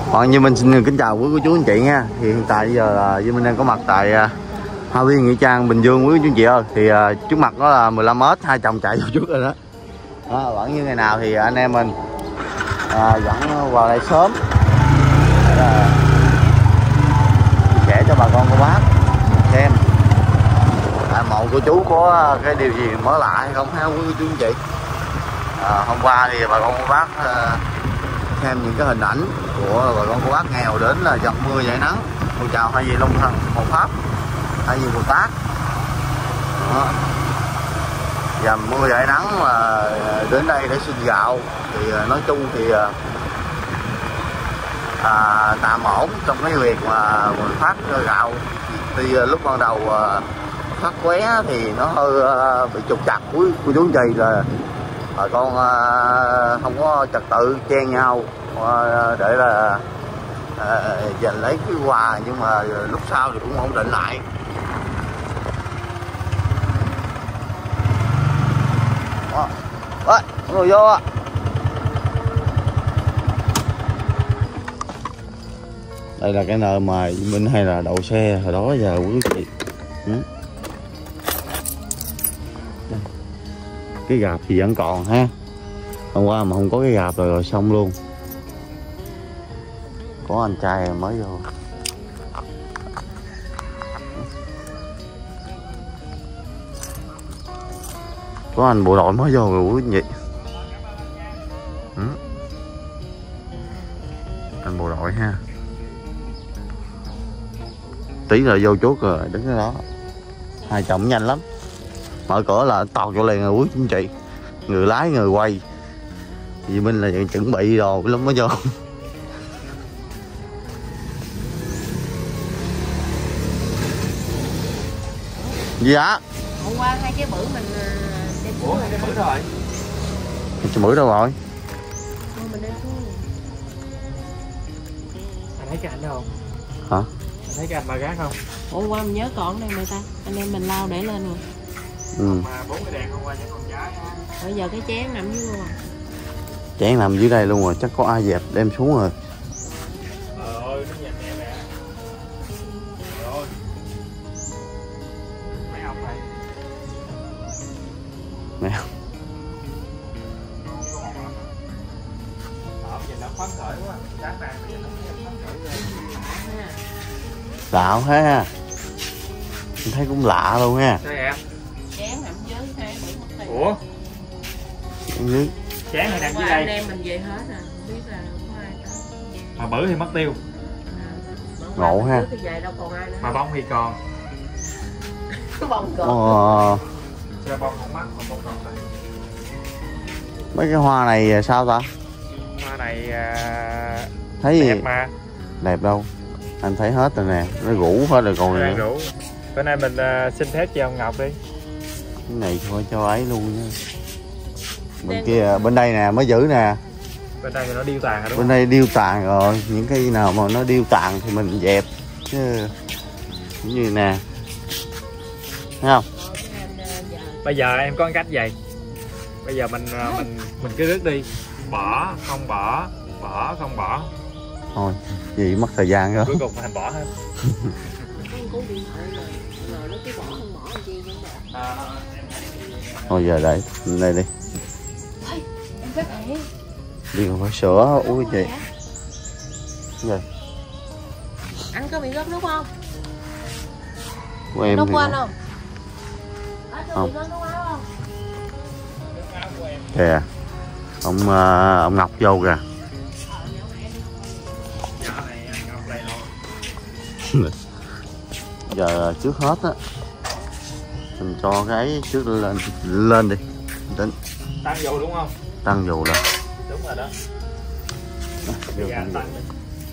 Như mình xin kính chào quý cô chú anh chị nha. Thì hiện tại giờ là Duy Minh đang có mặt tại Hoa Viên Nghĩa Trang, Bình Dương quý chú anh chị ơi. Thì trước mặt đó là 15m, hai chồng chạy vô trước rồi đó. Vẫn như ngày nào thì anh em mình dẫn vào đây sớm để chia sẻ cho bà con cô bác xem mộ cô chú có cái điều gì mới lạ hay không ha quý cô chú anh chị. Hôm qua thì bà con cô bác xem những cái hình ảnh của bà con cô bác nghèo đến là dầm mưa dãi nắng cầu chào hai vị Long Thần Hộ Pháp, hai vị Bồ Tát. Dầm mưa dãi nắng mà đến đây để xin gạo thì nói chung thì tạm ổn trong cái việc mà mình phát gạo. Thì lúc ban đầu phát vé thì nó hơi bị trục trặc của chú anh chị, là bà con không có trật tự chen nhau để là giành lấy cái quà, nhưng mà lúc sau thì cũng ổn định lại. Rồi vô ạ. Đây là cái nơi mà mình hay là đậu xe hồi đó giờ quý chị. Cái gạp thì vẫn còn ha. Hôm qua mà không có cái gạp rồi xong luôn. Có anh trai mới vô. Có anh bộ đội mới vô rồi quý vị. Anh bộ đội ha. Tí là vô chốt rồi, đứng ở đó. Hai chồng nhanh lắm. Mở cửa là tọt vô liền rồi quý anh chị. Người lái người quay. Vì mình là chuẩn bị đồ lắm mới vô. Dạ. Hôm qua hai cái bữa mình đem xuống. Ủa, hai cái bữa rồi. Cái bữa đâu rồi? Mình đem xuống. Anh thấy cái ảnh đâu? Hả? Anh thấy cái ảnh bà gác không? Hôm qua mình nhớ còn đây người ta. Anh em mình lao để lên rồi. Mà 4 cái đèn hôm qua vẫn còn cháy. Bây giờ cái chén nằm dưới luôn rồi. Chén nằm dưới đây luôn rồi, chắc có ai dẹp đem xuống rồi. Ơi, nó dẹp nè nè. Rồi. Mấy ông này. Mẹ. Nhìn nó phấn khởi quá. Sáng nay nhìn nó phấn khởi ghê. Lạ ha. Mình thấy cũng lạ luôn ha. Sao em? Chén nằm dưới hai bữa mất tiền. Ủa? Dưới. Chén này nằm dưới đây. Anh em mình về hết rồi, không biết là có ai tới. Mà bữa thì mất tiêu. Ngộ ha. Thì về đâu còn ai nữa. Mà bông thì còn. Bông còn. Sao bông không mắc mà bông còn đây? Mấy cái hoa này sao ta? Hoa này thấy đẹp mà. Đẹp đâu? Anh thấy hết rồi nè, nó rủ hết rồi còn Nó nữa. rủ. Bữa nay mình xin phép cho ông Ngọc đi. Cái này thôi cho ấy luôn nha. Bên kia, bên đây nè mới giữ nè. Bên đây thì nó điêu tàn rồi đúng bên không? đây điêu tàn rồi, những cái nào mà nó điêu tàn thì mình dẹp chứ. Cũng như nè, thấy không? Bây giờ em có cái cách vậy. Bây giờ mình cứ rước đi, bỏ không bỏ, bỏ không bỏ. Thôi gì mất thời gian đó. Cuối cùng thành bỏ hết. Thôi giờ để đây đi. Đi còn phải sữa uống cái gì? Cái gì? Anh có bị rớt nước không? Của em nước thì của anh không? không. Kìa, ông Ngọc vô kìa. Giờ trước hết á, mình cho cái trước lên đi, tính Tăng dù đúng không? tăng dù lên. Đúng rồi đó. Bây giờ anh tăng đi.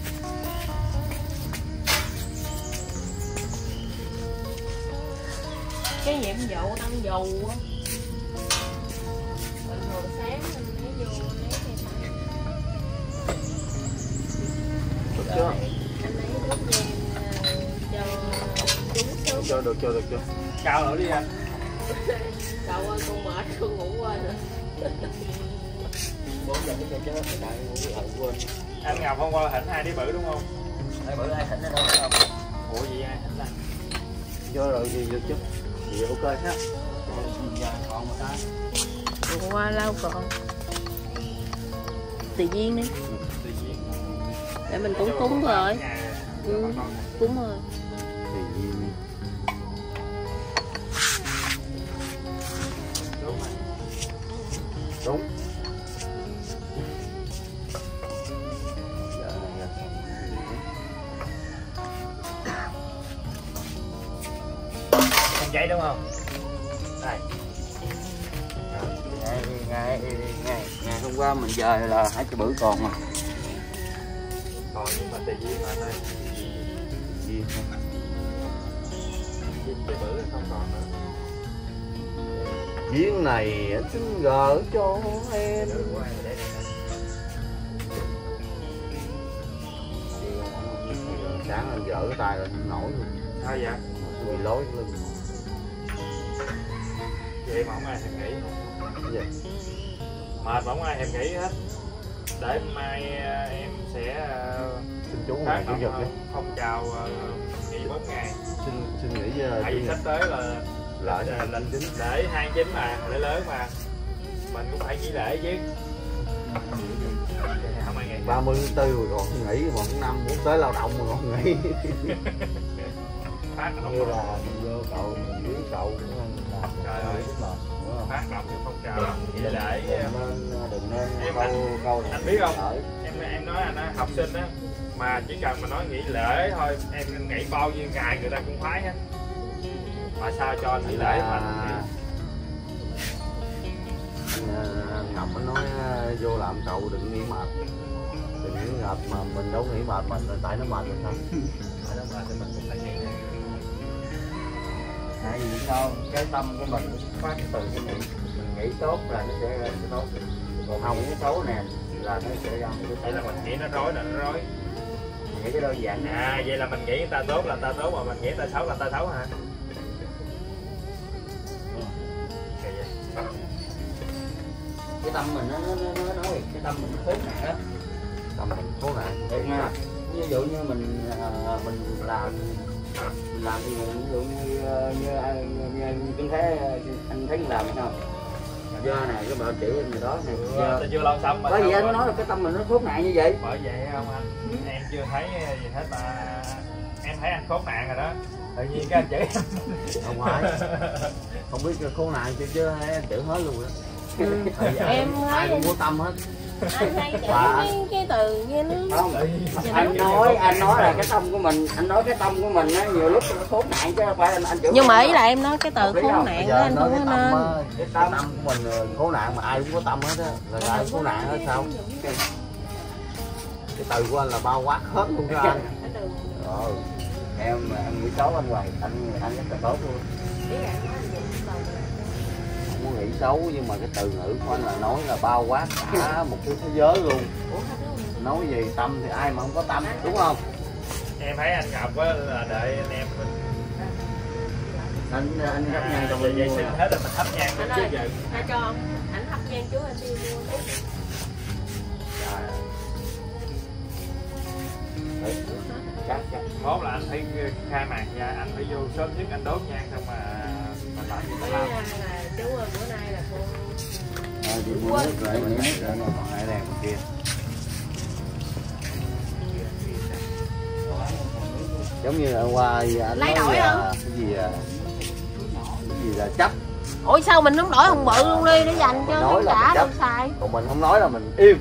Cái nhiệm vụ tăng dù á. Bình thường sáng mình lấy vô lấy cái phải. Được chưa? Anh lấy nước cho chúng sớm. Được chưa? Cao nữa đi anh. Cậu ơi con mệt con ngủ quên rồi. Anh Ngọc hôm qua thỉnh 2 đĩa bự đúng không? 2 bự ai thỉnh ở đâu không? Ủa gì ai thỉnh là? Vô rồi gì vô chút. Thì ok hết. Giờ còn một cái. Hôm qua lâu còn. Tự nhiên đi. Để mình cũng cúng rồi. Cúng rồi. Thì đúng. Không giấy đúng không? Đây. Ngày hôm qua mình về là 2 cái bự còn mà. Còn nhưng mà tùy duyên mà thôi. Duyên không? Cái bự không còn nữa. Duyên này anh xin gỡ cho em. Sáng anh dở cái tay là không nổi luôn. Sao vậy? Tôi bị lối lưng. Vậy mà không ai thèm nghỉ. Cái gì? Mệt mà không ai thèm nghỉ hết. Để mai em sẽ Xin chú phát ngày chủ nhật đi. phong trào nghỉ 4 ngày. Xin nghỉ Tại vì sắp tới là lễ lễ 29 mà, lễ lớn mà. Mình cũng phải nghỉ lễ chứ. Không ai nghỉ. 30 tháng 4 rồi còn không nghỉ, 1 tháng 5 muốn tới lao động mà còn không nghỉ. Phát động Như là mình vô cậu, mình dưới cậu cũng làm. Trời ơi, phát động cái phong trào nghỉ lễ. Đừng nên câu anh biết không? Em nói anh á, học sinh á mà chỉ cần mà nói nghỉ lễ thôi, em nghỉ bao nhiêu ngày người ta cũng khoái hết. Mà sao cho anh nghỉ lễ mà Ngọc mới nói vô làm cậu đừng nghỉ mệt, đừng nghỉ mệt mà mình đâu nghỉ mệt mà tại nó mệt mình thôi. tại đó mà thì mình cũng phải nghỉ. Tại vì sao cái tâm của mình phát từ cái mình nghĩ tốt là nó sẽ ra cái tốt, còn không cái xấu nè là nó sẽ ra cái Vậy là mình nghĩ nó rối là nó rối. nghĩ cái đơn giản. Vậy là mình nghĩ người ta tốt là người ta tốt, mà mình nghĩ người ta xấu là người ta xấu hả? Cái tâm mình nó nói cái tâm mình khốn nạn đó, tâm mình khốn nạn. Ví dụ như mình làm thì ví dụ như tôi thấy anh thấy làm không, do này cái bờ chỉ người đó này Ta chưa lâu xong mà. bởi vì anh nói là cái tâm mình nó khốn nạn như vậy. Bởi vậy không anh, em chưa thấy gì hết mà em thấy anh khốn nạn rồi đó, tự nhiên cái anh chửi em. Không phải, không biết khốn nạn chứ thấy anh chửi hết luôn đó. Em ai cũng có tâm hết. Anh hay chửi cái từ như nó Không, anh nói là cái tâm của mình, anh nói cái tâm của mình á nhiều lúc nó khốn nạn chứ không phải anh chửi. nhưng mà ý là em nói cái từ khốn nạn đó anh không có nên. Cái tâm của mình khốn nạn mà ai cũng có tâm hết á, là ai cũng khốn nạn hết sao? Cái từ của anh là bao quát hết luôn cho anh. Em nghĩ xấu anh hoài, anh rất là tốt luôn. Không có nghĩ xấu nhưng mà cái từ ngữ của anh là nói là bao quát cả một cái thế giới luôn. Nói gì tâm thì ai mà không có tâm, đúng không? Em thấy anh Ngọc á là đợi anh em mình Anh thắp nhang cho mình vậy xin hết rồi mình thắp nhang Anh trước ơi, giờ. hai cho không? Anh thắp nhang chú anh tiêu luôn. Chắc. Mốt là anh phải khai mạc nha, anh phải vô sớm nhất anh đốt nhang xong mà làm gì mà làm. Là chú ơi, bữa nay là cô Quên còn hai đèn bên kia. Giống như hôm qua anh lấy nói đổi không? Cái gì là chấp. Ủa sao mình không đổi hồng bự luôn đi để dành cho Nói khán là giả chấp. đâu xài. Còn mình không nói là mình im.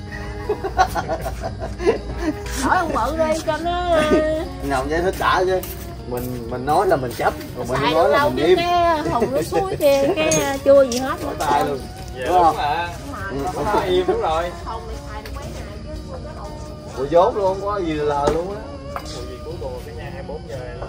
Đổi hồng bự đi cho nó Nào giải thích đã chứ. Mình nói là mình chấp, còn mình xài nói là lâu mình chứ im. cái hồng nước suối kia cái chua gì hết. Nói tay luôn. Dạ Đúng đúng không? mà. Đúng Nó im đúng rồi. Hồng này xài được mấy ngày chứ không có hồng. Rồi vốn luôn, có gì lời luôn á. Ủa gì cuối cùng cái nhà 24 giờ này.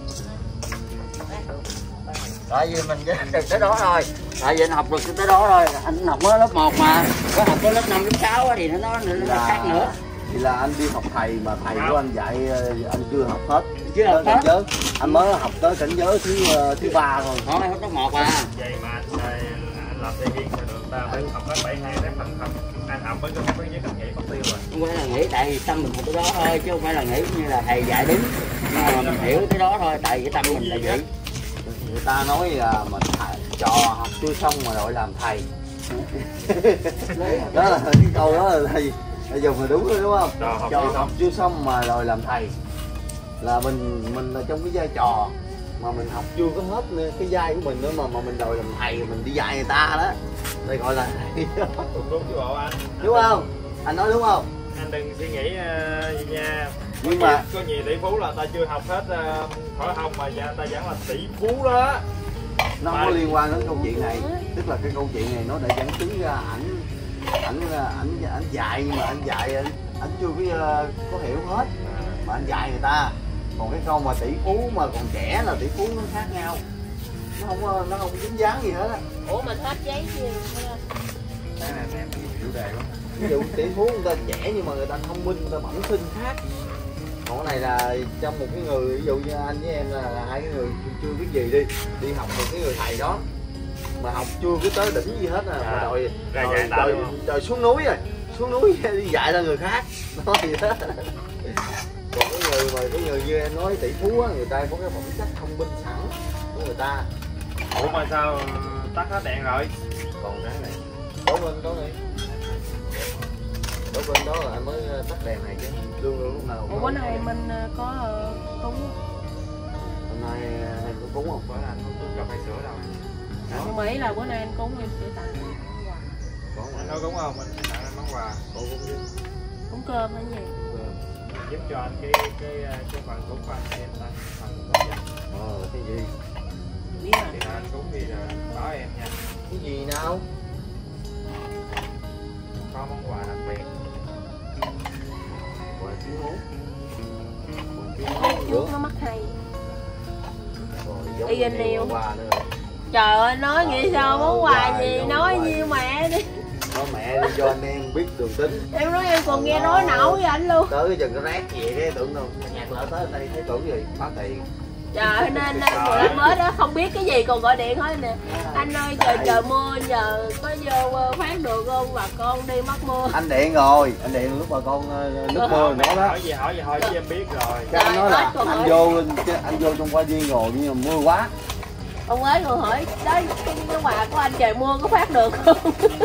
Tại vì mình được tới đó thôi. Tại vì anh học được tới đó thôi. Anh học mới lớp 1 mà. Có học tới lớp 5, lớp 6 thì nó khác nữa. Thì là anh đi học thầy mà thầy của anh dạy anh chưa học hết. Chưa học hết. Giới. Anh mới học tới cảnh giới thứ 3 rồi. Thôi hết lớp 1 à. Vậy mà anh làm dây riêng sao được, ta phải học hết 72 đến phần không. Anh Tâm mới có biết nhất là nghĩ mất tiêu rồi. Không phải là nghĩ, tại vì tâm mình học cái đó thôi chứ không phải là nghĩ như là thầy dạy đúng, nhưng mà mình hiểu cái đó thôi, tại vì cái tâm mình là vậy. Người ta nói là mình trò học chưa xong mà đội làm thầy. Đó là cái câu đó là thầy dùng là đúng rồi đúng không? Trò học chưa xong mà rồi làm thầy, là mình là trong cái vai trò mà mình học chưa có hết cái vai của mình nữa mà mình đòi làm thầy, mình đi dạy người ta đó, đây gọi là thầy. Đúng chứ bộ anh. Đúng không? Anh nói đúng không? Anh đừng suy nghĩ gì nha. Nhưng mà có nhiều tỷ phú là ta chưa học hết khỏi hông mà ta vẫn là tỷ phú đó. Nó không có liên quan đến câu chuyện này, tức là cái câu chuyện này nó đã dẫn chứng ra ảnh dạy, nhưng mà anh dạy anh chưa có hiểu hết mà anh dạy người ta. Còn cái câu mà tỷ phú mà còn trẻ là tỷ phú nó khác nhau, nó không dính dáng gì hết á. Ủa mình hết giấy chưa? Cái này em chủ đề lắm. Ví dụ tỷ phú người ta trẻ nhưng mà người ta thông minh, người ta bẩm sinh khác. Còn cái này là trong một cái người, ví dụ như anh với em là hai cái người chưa biết gì đi học một cái người thầy đó mà học chưa có tới đỉnh gì hết mà đòi xuống núi rồi, xuống núi đi dạy ra người khác nói gì đó. Còn cái người như em nói tỷ phú á, người ta có cái phẩm chất thông minh sẵn của người ta. Ủa mà sao tắt hết đèn rồi? Còn cái này đổ bên đó này, đổ bên đó là anh mới tắt đèn này chứ luôn lúc nào. Ủa bữa nay mình có cúng. Hôm nay em có cúng không? Bữa nay anh không cúng cà phê sữa đâu. Không nghĩ là bữa nay anh cúng em sẽ tặng quà. Anh nói cúng không? Mình tặng anh món quà. Cúng cơm hay gì? Giúp cho anh cái phần cúng của anh thì em tặng phần của anh. Cái gì? Biết rồi. Thì anh cúng thì báo em nha. Cái gì nào? Có món quà đặc biệt. Quà chú hú. Chú nó mắc hay. Y anh yêu. Trời ơi nói nghĩ sao món quà gì nói như mẹ đi. Nói mẹ đi cho anh em biết đường tính. Em nói em còn nghe nói nổi với anh luôn. Tới cái chừng cái rác gì cái tưởng đâu nhạc lỡ tới đây thấy tưởng gì báo tiền. Trời nên vừa lên mới đó không biết cái gì còn gọi điện hết nè. Anh ơi trời mưa giờ có vô phát được không, bà con đi mắc mưa. Anh điện rồi, anh điện lúc bà con nước mưa nữa đó. Hỏi gì hỏi chứ em biết rồi. Cái anh nói là anh vô trong qua viên rồi nhưng mà mưa quá. Ông ấy còn hỏi đó cái quà của anh trời mưa có phát được không?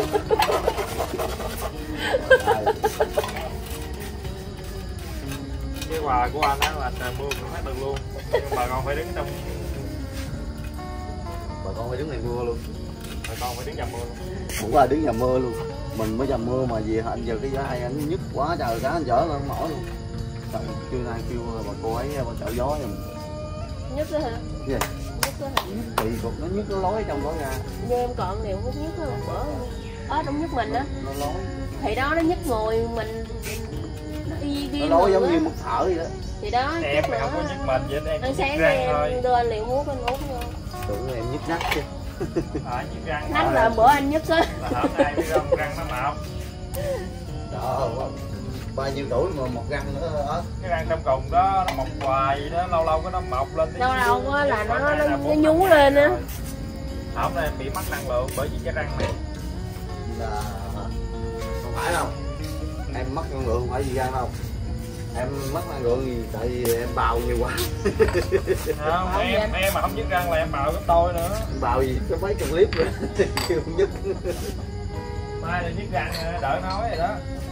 Cái quà của anh á là trời mưa cũng phát được luôn. Nhưng bà con phải đứng trong. Bà con phải đứng này mưa luôn. Bà con phải đứng dầm mưa luôn. Cũng là đứng dầm mưa luôn. Mình mới dầm mưa mà gì anh giờ cái giá hay anh nhức quá trời cá anh chở lên không nổi luôn. Trời, trưa nay kêu bà cô ấy bà chở gió giùm. Nhức đó hả? Gì? Thì cục nó nhức nó lối trong đó ra. Như em còn điều hút nhức hơn bữa ở trong nhức mình á. Nó lối. Thì đó nó nhức người mình nó lối giống như mức thở vậy đó. Thì đó em không có nhức mình vậy em ăn sáng răng thôi. em đưa anh liệu hút anh uống vô. Tưởng em nhức nách chứ. Nhức răng. Nách là bữa anh nhức á. Là hở nay biết không, răng nó mọc. Đó, bao nhiêu tuổi mà một răng nữa đó. Cái răng trong cùng đó nó mọc hoài vậy đó, lâu lâu cái nó mọc lên. Lâu á là nó nhú lên á. Hôm nay em bị mất năng lượng bởi vì cái răng này. Là không phải đâu. Em mất năng lượng không phải gì răng đâu. Em mất năng lượng gì tại vì em bào nhiều quá. Không, em mà không nhức răng là em bào gấp tôi nữa. Em bào gì có mấy trăm clip nữa. Kêu không nhức. Mai là nhức răng đỡ nói rồi đó.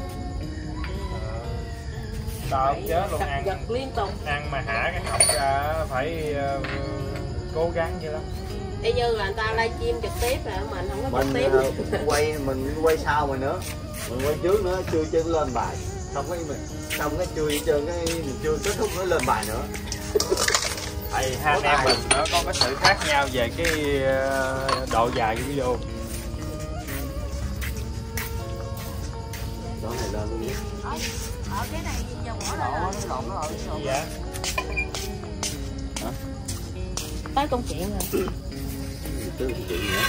Tao chết luôn, giật liên tục. Ăn mà hả cái họng ra phải cố gắng vậy lắm. Y như là người ta livestream trực tiếp rồi mình không có trực tiếp. Mình quay sau rồi nữa. Mình quay trước nữa, chưa chân lên bài. Xong cái chưa trơn cái mình chưa kết thúc nó lên bài nữa. Thầy hai anh em mình nó có cái sự khác nhau về cái độ dài của video. Đó này lên luôn. Ở cái này giờ bỏ lại rồi. Gì vậy? Hả? Tới công chuyện rồi. Tới công chuyện nữa.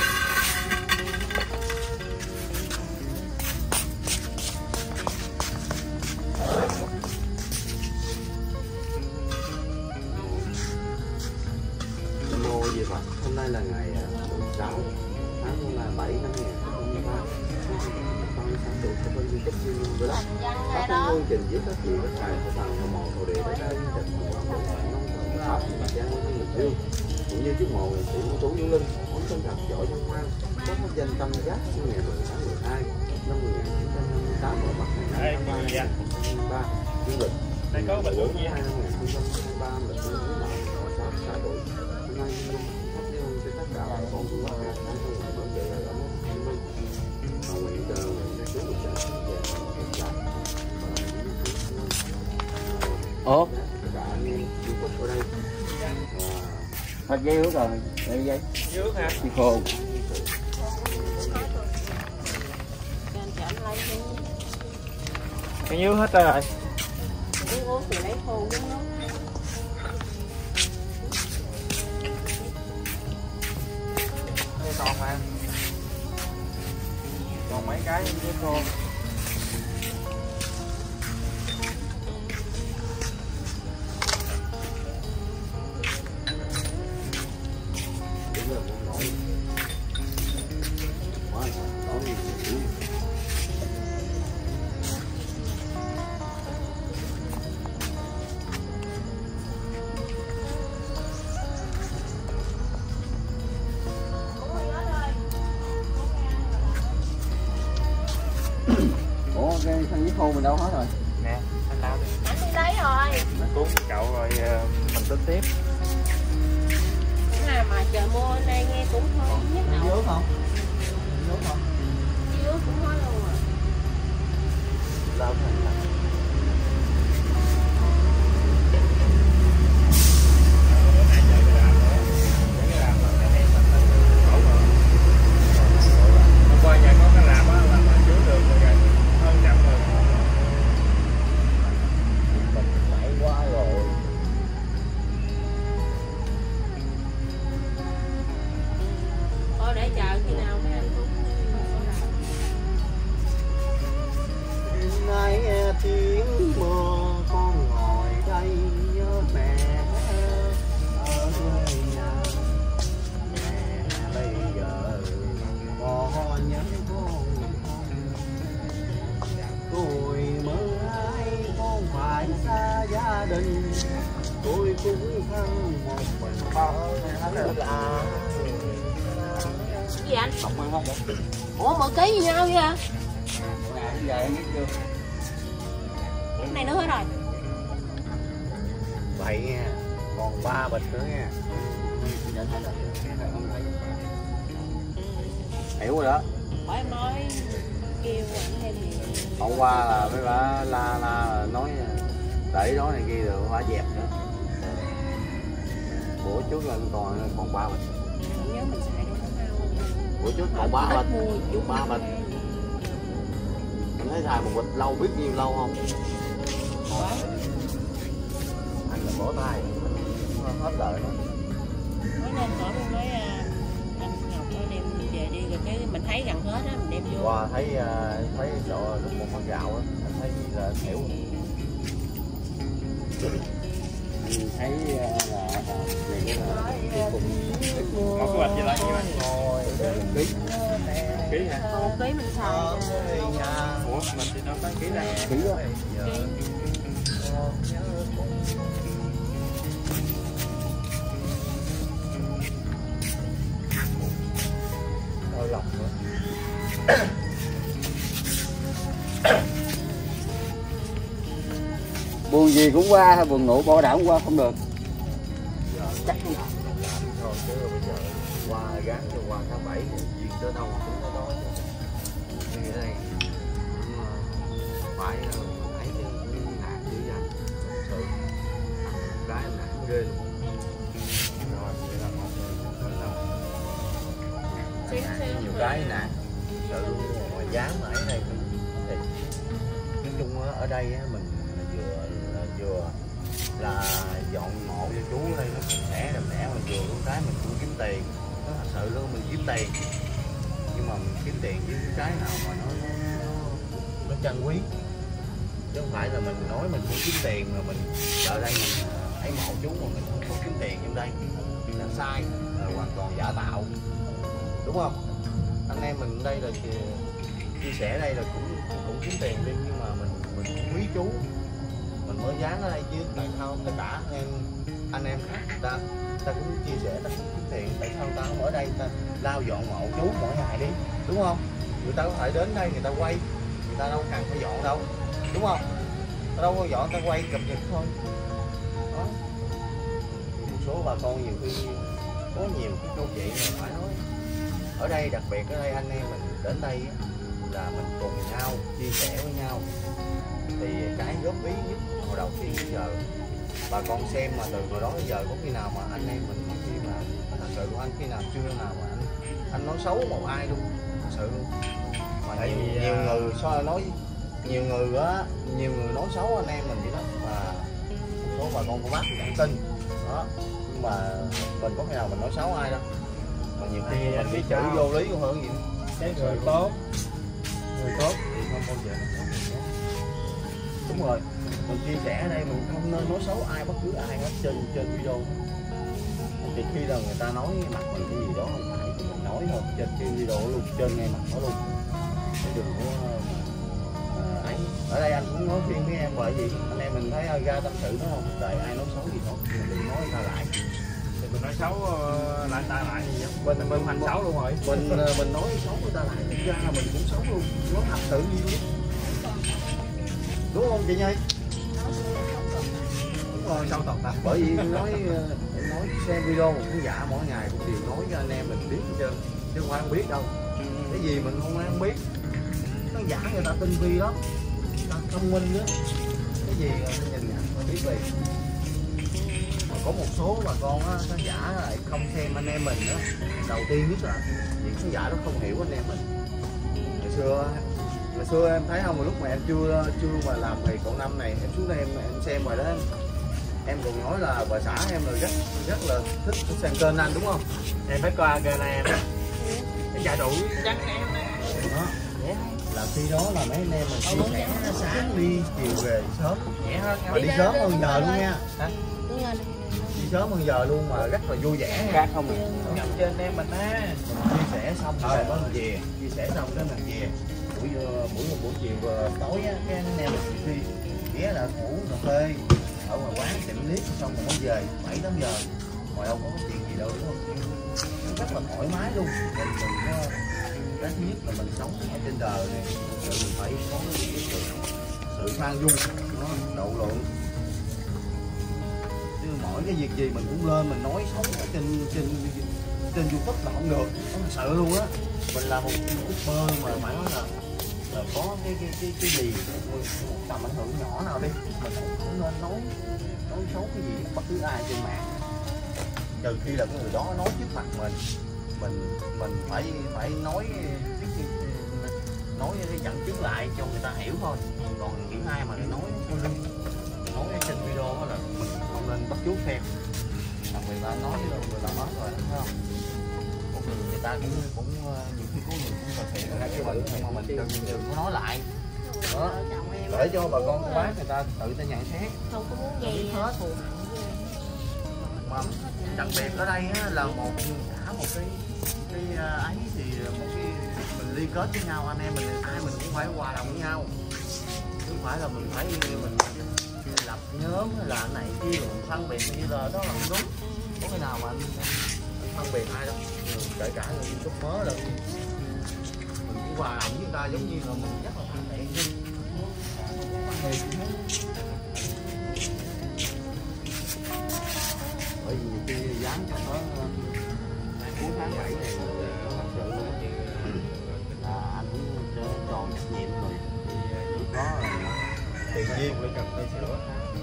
Mô gì vậy? Hôm nay là ngày 6 tháng 7 năm 2023. tụ sẽ phân cấp như với đó các chương trình với các chuyện các tài của thằng mồ thổ địa đã đến trật pháp và giang như Bình Dương cũng như chúc mộ nghệ sĩ ưu tú Vũ Linh món chân thật giỏi văn ngoan có pháp danh Tâm Giác sinh ngày 10 tháng 12 năm 1958 ở Bắc Hải Nam 2003 dương lịch đây có bình luận gì 2023 lịch sử của xã xã đội hôm nay phát đi cho tất cả bà con của Bắc Hải đang không phải bảo vệ ở một Hồ Chí Minh và nguyện chờ nguyện chú được trả về Ủa? cả anh em du khách ở đây Hết giấy ướt rồi, đây giấy. Dưới ha. Đi khô. Cái dưới hết rồi. Cái uống thì lấy khô đúng không? Đây còn mà. Còn mấy cái dưới khô. Ủa cái thằng giấy khô mình đâu hết rồi? Nè, anh lao đi. Anh đi lấy rồi. Anh cuốn cậu rồi mình tính tiếp. Mà trời mưa nay nghe cũng hơi nhức đầu. Dứa không? Dứa không? Dứa cũng hết luôn rồi. Đâu thành là Qua nhà có cái làm á là mà chứa được rồi hơn trăm rồi. mình phải quá rồi. Thôi để chờ khi nào mấy anh cũng nay nghe tiếng mưa con ngồi đây nhớ mẹ ở quê nhà mẹ bây giờ con nhớ con tôi mơ ai con phải xa gia đình tôi cũng thân một mình ở là gì anh? Không ăn hết được. Ủa 10 kg như nhau vậy hả? Ngày giờ em biết chưa? Cái này nữa hết rồi. vậy nha còn 3 bịch nữa nha hiểu rồi đó. Hỏi em nói kêu anh thêm gì? Hôm qua là mấy bà la nói để đó này kia rồi hóa dẹp nữa. Bữa trước là còn 3 bịch. Không nhớ mình xài để không ao. Bữa trước còn 3 bịch. Mua 3 bịch. Anh thấy xài một bịch lâu biết nhiêu lâu không? quá. Anh là bổ tay. Hết lời nữa. Nói nên hỏi mình nói anh Ngọc nó đem về đi rồi cái mình thấy gần hết á mình đem vô. Qua thấy chỗ lúc một con gạo á, anh thấy là xỉu. Anh thấy là này là cùng Một cái bịch gì là nhiêu anh? Ký. Ký hả? Còn 1 kg mình xài. Ủa mình thì đâu có ký ra. ký đó. Đôi lòng nữa. Buồn gì cũng qua, buồn ngủ bỏ đảo cũng qua không được. Chắc không. Thôi chứ bây giờ qua gắn cho qua tháng 7 chuyện tới đâu cũng tới đó chứ. Như thế này phải thấy chứ nạt dữ dằn sự cái nạt ghê luôn. Rồi vậy là một nhiều cái nạt sợ luôn mà dám ở đây thì nói chung ở đây mình vừa là dọn mộ cho chú ở đây nó sạch sẽ đẹp đẽ mà vừa lúc cái mình cũng kiếm tiền, nó thật sự luôn mình kiếm tiền nhưng mà mình kiếm tiền với cái nào mà nó trân quý chứ không phải là mình nói mình không kiếm tiền mà mình ở đây mình thấy mộ chú mà mình không có kiếm tiền trong đây là sai, là hoàn toàn giả tạo đúng không? Anh em mình đây là chia sẻ đây là cũng kiếm tiền đi, nhưng mà mình cũng quý chú, mình mới dán ở đây chứ tại sao tất cả anh em khác ta cũng chia sẻ, ta cũng kiếm tiền, tại sao ta không ở đây ta lau dọn mộ chú mỗi ngày đi, đúng không? Người ta có thể đến đây người ta quay, người ta đâu cần phải dọn đâu, đúng không? Ta đâu có dọn, ta quay cập nhật thôi. Đó. Một số bà con nhiều khi có nhiều cái câu chuyện mà phải nói ở đây, đặc biệt ở đây anh em mình đến đây là mình cùng nhau chia sẻ với nhau, thì cái góp ý nhất hồi đầu tiên bây giờ bà con xem mà từ hồi đó đến giờ có khi nào mà anh em mình khi mà thật sự của anh khi nào chưa nào mà anh nói xấu một ai luôn, thật sự luôn. Mà nhiều người nói nhiều người nói xấu anh em mình vậy đó, mà một số bà con cô bác thì chẳng tin đó, nhưng mà mình có khi nào mình nói xấu ai đâu, mà nhiều khi mình biết chữ vô lý còn hơn gì. Cái người tốt thì không bao giờ nó xấu người khác. Đúng rồi, mình chia sẻ ở đây mình không nên nói xấu ai, bất cứ ai hết trên video. Thì khi nào người ta nói mặt mình cái gì đó không phải thì mình nói thôi trên video luôn, trên ngay mặt nó luôn, chứ đừng có ấy. Ở đây anh cũng nói khuyên với em bởi vì anh em mình thấy ra tâm sự đúng không, tại ai nói xấu gì thôi mình đừng nói người ta lại, thì mình nói xấu lại ta lại gì vậy? Mình thành xấu luôn rồi. Mình nói xấu người ta lại, thực ra là mình cũng xấu luôn, nói thật tự nhiên luôn, đúng không chị Nhi? Đúng rồi, xấu thật ta. Bởi vì nói xem video một khán giả mỗi ngày cũng đều nói cho anh em mình biết hết trơn, chứ không ai không biết đâu. Cái gì mình không biết, nó giả người ta tinh vi lắm, ta thông minh nữa, cái gì người nhìn nhận biết liền. Mà có một số bà con á, khán giả lại không xem anh em mình đó. Đầu tiên nhất là những khán giả đó không hiểu anh em mình. Ngày xưa em thấy không, lúc mà em chưa mà làm nghề cậu năm này, em xuống đây em xem rồi đó, em còn nói là bà xã em là rất là thích xem kênh anh đúng không? Em phải coi kênh em á, cái trà đủ trắng em đó. Là khi đó là mấy anh em mình chia sẻ sáng đi chiều về sớm, mà đi sớm hơn giờ luôn nha, đi sớm hơn giờ luôn mà rất là vui vẻ nha. không nhập trên em mình á, chia sẻ xong rồi mới mình về, chia sẻ xong cái mình về buổi chiều tối á, cái anh em mình đi ghé là uống cà phê ở ngoài quán tiệm nước xong rồi mới về 7-8 giờ, ngoài đâu có chuyện gì đâu đúng không? Nó rất là thoải mái luôn. Mình có cái thứ nhất là mình sống ở trên đời này, mình phải có sự khoan dung, nó độ lượng, chứ mỗi cái việc gì mình cũng lên mình nói xấu ở trên YouTube là không được, nó sợ luôn á. Mình là một youtuber mà phải nói là có cái gì một tầm ảnh hưởng nhỏ nào đi, mình không nên nói xấu cái gì bất cứ ai trên mạng, trừ khi là cái người đó nói trước mặt mình phải nói cái dẫn chứng lại cho người ta hiểu thôi. Còn những ai mà nói trên video đó là mình không nên bắt chước theo, người ta nói rồi người ta nói rồi phải không? Người ta cũng nhiều khi có người cũng thực hiện ra cái bệnh nhưng mà mình đừng có nói lại đó, để cho bà con quán người ta tự ta nhận xét, không có muốn gây hết. Mà đặc biệt ở đây á, là một cái ấy thì một cái mình liên kết với nhau, anh em mình ai mình cũng phải hòa đồng với nhau, không phải là mình phải mình lập nhóm là cái này kia rồi mình phân biệt như là đó là không đúng. Có cái nào mà anh phân biệt ai đâu, kể cả người YouTube mới là mình cũng hòa đồng với người ta, giống như là mình rất là thân thiện đi. Bởi vì khi dán cho nó cuối tháng 7 này thật sự là anh cũng tròn trách nhiệm rồi, lúc đó tiền duyên phải cần phải sửa,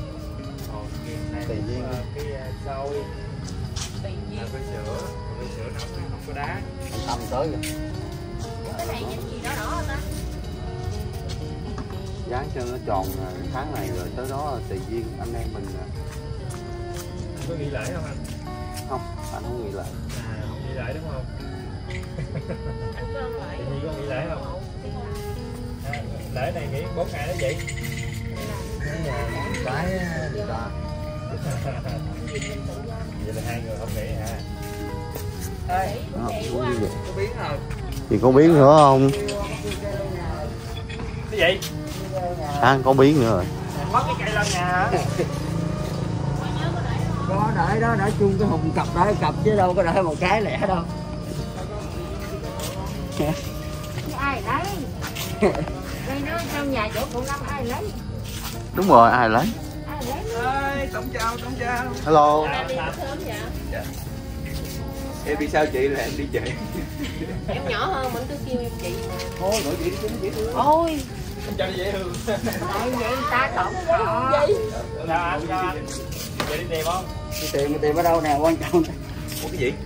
tiền duyên cái sâu Tiền duyên phải sửa nó không có đá. anh Tâm tới rồi, cái này cái gì đó đỏ ta, dán cho nó tròn tháng này rồi tới đó là tiền duyên anh em mình. Có nghỉ lễ không anh? Không, anh không nghỉ lễ. Không nghỉ lễ đúng không? ăn cơm lại. Thì Nhi có nghỉ lễ không? Lễ này nghỉ 4 ngày đó vậy? Cái Vậy là hai người không nghỉ hả? Có biến không? thì có biến nữa không? gì? Có biết nữa rồi. Mất cái cây lên nhà hả? Có đợi đó, đợi chung cái hùng cặp đợi cặp chứ đâu có đợi một cái lẻ đâu. Ai lấy? Đây nó trong nhà chỗ cụ Năm ai lấy? Đúng rồi, ai lấy? Ai lấy? Ơi, tổng chào. Hello. Em đi sớm vậy? Em đi sao chị là em đi trễ. Em nhỏ hơn mình cứ kêu em chị. Thôi, nội chị đi cũng dễ thương. Ôi, Em cho đi dễ thương. tại vậy ta tổng họ. Sao anh? Vậy đi tìm không? Đi tìm ở đâu nè, quan trọng. Ủa cái gì?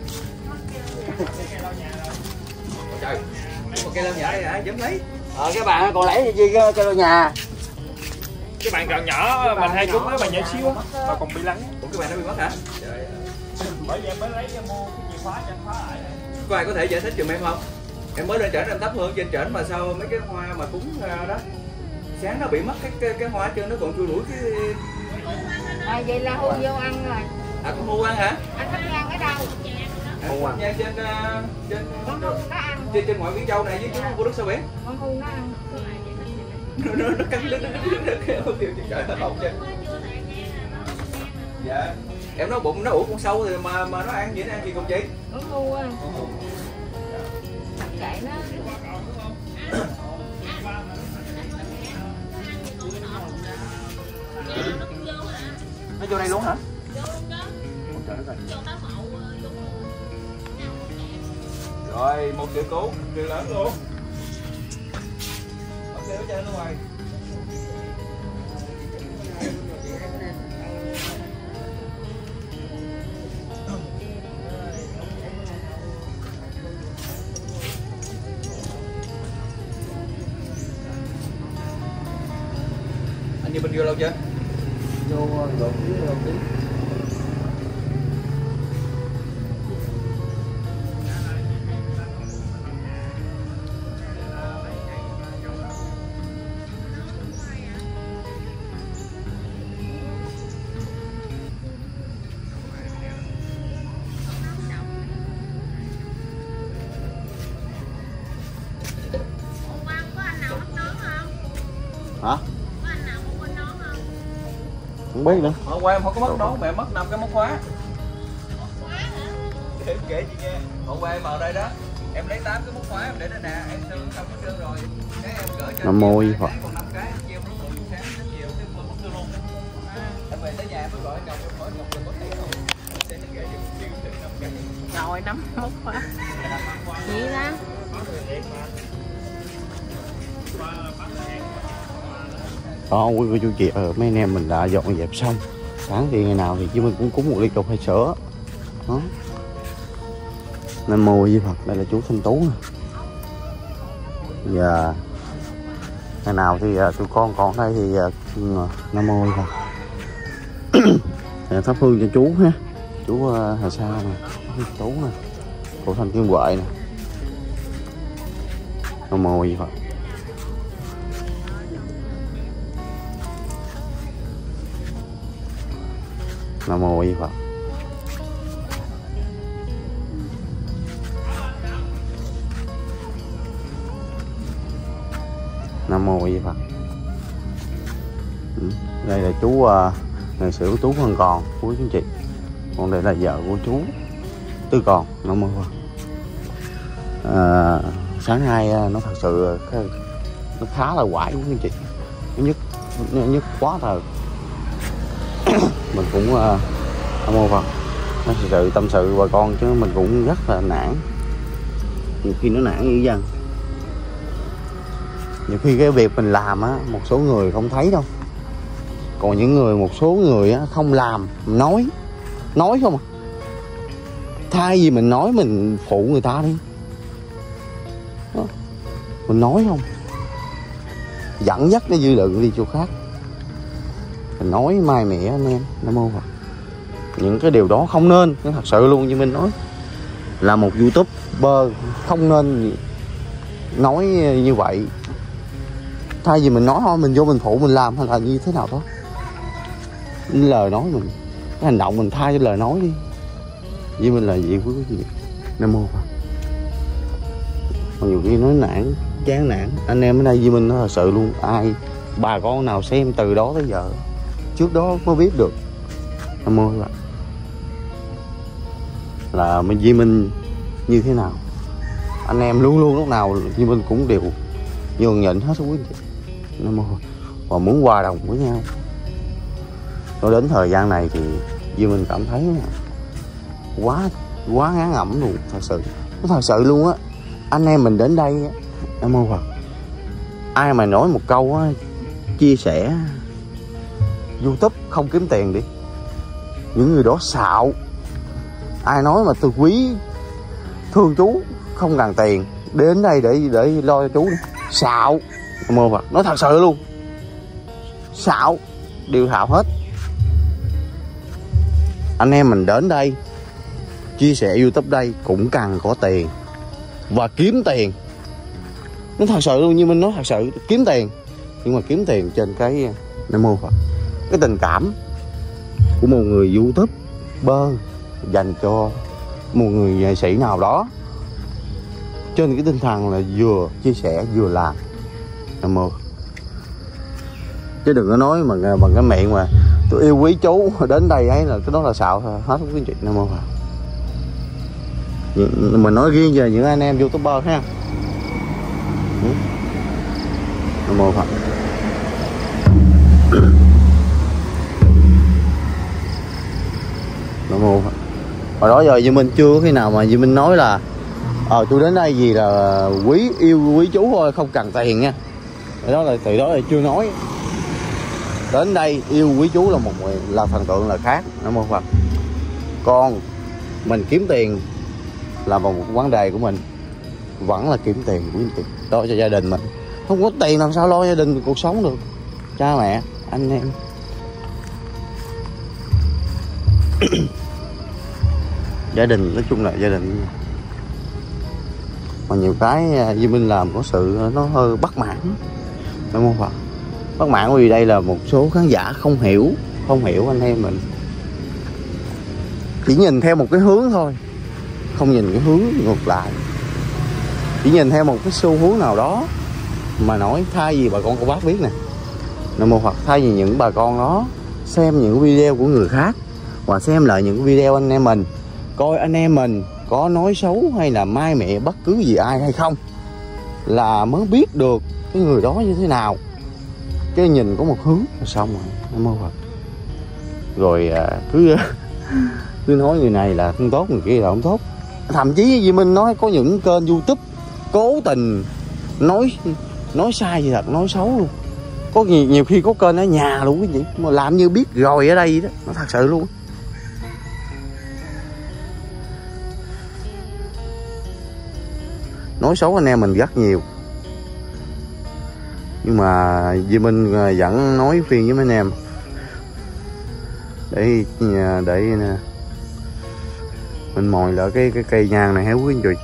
Trời, một cây lau nhà đây hả? Dám lấy. Cái bạn còn lấy gì cái lau nhà. Cái bạn còn nhỏ mình hay cúng mấy bạn nhỏ xíu á mà còn bị lắng. Ủa cái bạn nó bị mất hả? Trời. Bởi vì em mới lấy mua cái chìa khóa cho anh khóa lại. Có ai có thể giải thích giùm em không? Em mới lên trển em thắp hương trên trển mà sao mấy cái hoa mà cúng đó sáng nó bị mất cái hoa trên nó còn chui đuổi cái. Vậy là hưu vô ăn rồi. Con hưu ăn hả? Anh thích ăn ở đâu? Hưu ăn. Con hưu nó ăn. Trên ngoại Biển Châu này với chú của Đức Sao Biển. Con hưu nó ăn. Nó cắn đứt trời nó không chứ. Dạ. Em nói bụng nó ủa con sâu thì mà nó ăn vậy nó ăn gì cùng chị? Con hưu á. Kệ nó. Nó vô đây luôn hả? Rồi, một triệu cứu, triệu lớn luôn. Một triệu ở trên luôn rồi. Anh như bên vô lâu chưa? Vô độ tí. Hả? Không biết nữa. Hôm qua em không có mất nón mà em mất 5 cái móc khóa. Để em kể chị nghe. Hôm qua em vào đây đó, em lấy 8 cái móc khóa em để đây nè, em sơn xong hết trơn rồi. Cái em gửi cho Nam mô Phật. còn 5 cái em treo nó từ sáng đến chiều cái mất thương luôn. Em về tới nhà em mới gọi chồng em hỏi chồng có thấy không? Sẽ nó kể cho chiều thêm 5 cái. Rồi 5 mốc quá. Vậy đó. Đó, quý cô chú chị mấy anh em mình đã dọn dẹp xong. Sáng thì ngày nào thì chứ mình cũng cúng một ly cà phê sữa. Đó. Nam mô Di Phật, đây là chú Thanh Tú nè. Giờ ngày nào thì tụi con còn đây thì Nam mô Di Phật. Thắp hương cho chú ha. Chú Hà Sa nè, Tú nè, cô Thanh Kim Huệ nè. Nam mô Di Phật. Nam mô Di Phật. Nam mô Di Phật. Đây là chú nghệ sĩ ưu tú Văn Còn, quý chú chị. Còn đây là vợ của chú Tư Còn. Nam mô Phật. Sáng nay nó thật sự nó khá là quải quý chú chị. Nó nhức quá rồi. Mình cũng Nam mô Phật, nó thật sự tâm sự bà con chứ mình cũng rất là nản. Nhiều khi nó nản như dân. Nhiều khi cái việc mình làm á, một số người không thấy đâu. Còn những người, một số người á, không làm, nói không à. Thay vì mình nói mình phụ người ta đi. Đó. Mình nói không, dẫn dắt nó dư luận đi chỗ khác. Mình nói mai mẹ anh em. Nam mô Phật. Những cái điều đó không nên, nó thật sự luôn như mình nói. Là một YouTuber không nên nói như vậy. Thay vì mình nói thôi, mình vô mình phụ mình làm hay là như thế nào đó. Lời nói mình, cái hành động mình thay cho lời nói đi. Vì mình là gì quý vị. Nam mô Phật. Còn nhiều khi nói nản, chán nản. Anh em ở đây Duy Minh nó thật sự luôn, ai bà con nào xem từ đó tới giờ trước đó mới biết được em ơi là Duy Minh như thế nào. Anh em luôn luôn lúc nào Duy Minh cũng đều nhường nhịn hết quý anh chị em ơi, và muốn hòa đồng với nhau. Nói đến thời gian này thì Duy Minh cảm thấy quá ngán ngẩm luôn, thật sự, nó thật sự luôn á. Anh em mình đến đây á, em ơi, ai mà nói một câu á, chia sẻ YouTube không kiếm tiền đi, những người đó xạo. Ai nói mà tôi quý thương chú không cần tiền, đến đây để lo cho chú đi, xạo. Em ơi, nói thật sự luôn, xạo, đều xạo hết. Anh em mình đến đây chia sẻ YouTube đây cũng cần có tiền và kiếm tiền. Nó thật sự luôn, như mình nói thật sự, kiếm tiền, nhưng mà kiếm tiền trên cái cái tình cảm của một người YouTuber dành cho một người nghệ sĩ nào đó, trên cái tinh thần là vừa chia sẻ vừa làm em ơi. Chứ đừng có nói bằng cái miệng mà tôi yêu quý chú đến đây ấy, là cái đó là xạo hết quý anh chị em ơi. Mình nói riêng về những anh em YouTuber ha. Nam mô Phật. Nam mô Phật. Hồi đó giờ Duy Minh chưa khi nào mà Duy Minh nói là tôi đến đây vì là yêu quý chú thôi, không cần tiền nha. Đó là từ đó là chưa nói. Đến đây yêu quý chú là thần tượng là khác. Nam mô Phật. Còn mình kiếm tiền là một vấn đề của mình, vẫn là kiếm tiền của tiền đó cho gia đình mình. Không có tiền làm sao lo gia đình cuộc sống được, cha mẹ anh em. Gia đình nói chung là gia đình, mà nhiều cái Duy Minh làm có sự nó hơi bất mãn, đúng không Phật? Bất mãn vì đây là một số khán giả không hiểu anh em mình, chỉ nhìn theo một cái hướng thôi, không nhìn cái hướng ngược lại, chỉ nhìn theo một cái xu hướng nào đó mà nói. Thay vì bà con cô bác biết nè, Nam mô Phật, thay vì những bà con đó xem những video của người khác và xem lại những video anh em mình, coi anh em mình có nói xấu hay là mai mẹ bất cứ gì ai hay không, là mới biết được cái người đó như thế nào. Cái nhìn có một hướng là xong rồi, Nam mô Phật. Rồi cứ nói người này là không tốt, người kia là không tốt. Thậm chí Duy Minh nói có những kênh YouTube cố tình nói sai gì thật, nói xấu luôn. Có nhiều khi có kênh ở nhà luôn quý vị, mà làm như biết rồi ở đây đó, nó thật sự luôn. Nói xấu anh em mình rất nhiều, nhưng mà Duy Minh vẫn nói phiền với mấy anh em để mình mồi lại cái cây nhang này hả quý anh chị.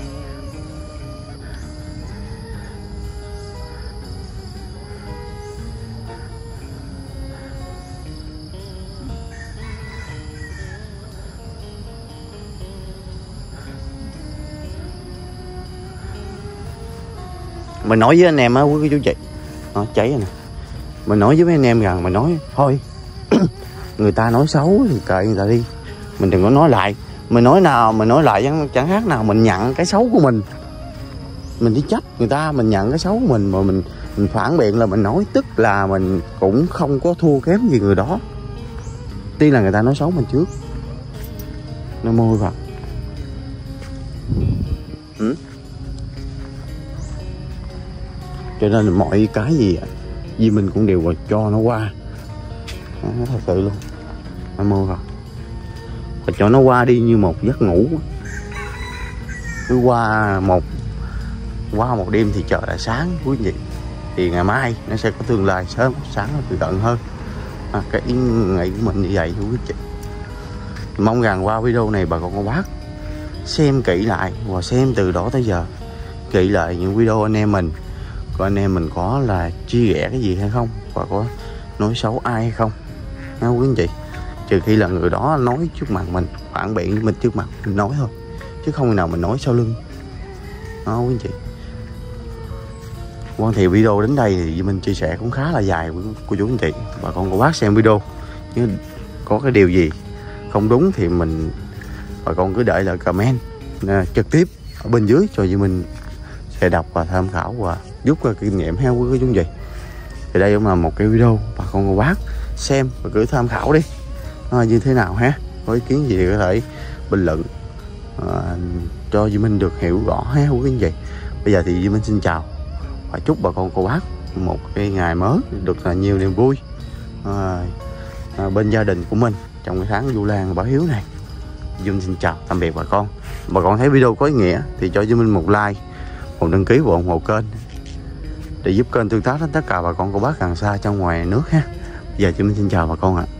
Mình nói với anh em á quý chú chị, nó cháy rồi nè. Mình nói với mấy anh em rằng mình nói thôi người ta nói xấu thì kệ người ta đi, mình đừng có nói lại. Mình nói lại chẳng khác nào mình nhận cái xấu của mình đi trách người ta, mình nhận cái xấu của mình mà mình phản biện là mình nói, tức là mình cũng không có thua kém gì người đó, tuy là người ta nói xấu mình trước. Nam mô Phật. Cho nên mọi cái gì Duy Minh cũng đều cho nó qua, nó thật sự luôn. Nam mô Phật. Và cho nó qua đi như một giấc ngủ. Cứ qua một đêm thì trời đã sáng quý vị. Thì ngày mai nó sẽ có tương lai sớm sáng từ tận hơn. Cái ý nghĩ của mình như vậy quý chị. Mong rằng qua video này bà con cô bác xem kỹ lại và xem từ đó tới giờ kỹ lại những video anh em mình, coi anh em mình có là chia rẽ cái gì hay không, và có nói xấu ai hay không, quý anh chị. Trừ khi là người đó nói trước mặt mình, phản biện với mình trước mặt mình nói thôi, chứ không nào mình nói sau lưng, quý anh chị. Vâng, thì video đến đây thì Duy Minh chia sẻ cũng khá là dài với cô chú anh chị. Bà con cô bác xem video, nhưng có cái điều gì không đúng thì bà con cứ để lại comment trực tiếp ở bên dưới cho Duy Minh sẽ đọc và tham khảo và rút ra kinh nghiệm theo quý chú anh chị. Thì đây cũng là một cái video bà con cô bác xem và cứ tham khảo đi như thế nào ha. Có ý kiến gì thì có thể bình luận cho Duy Minh được hiểu rõ ha quý anh chị. Bây giờ thì Duy Minh xin chào và chúc bà con cô bác một cái ngày mới được là nhiều niềm vui bên gia đình của mình trong cái tháng Vu Lan Bảo Hiếu này. Duy Minh xin chào tạm biệt bà con. Bà con thấy video có ý nghĩa thì cho Duy Minh một like, một đăng ký và ủng hộ kênh để giúp kênh tương tác đến tất cả bà con cô bác gần xa trong ngoài nước ha. Bây giờ Duy Minh xin chào bà con ạ.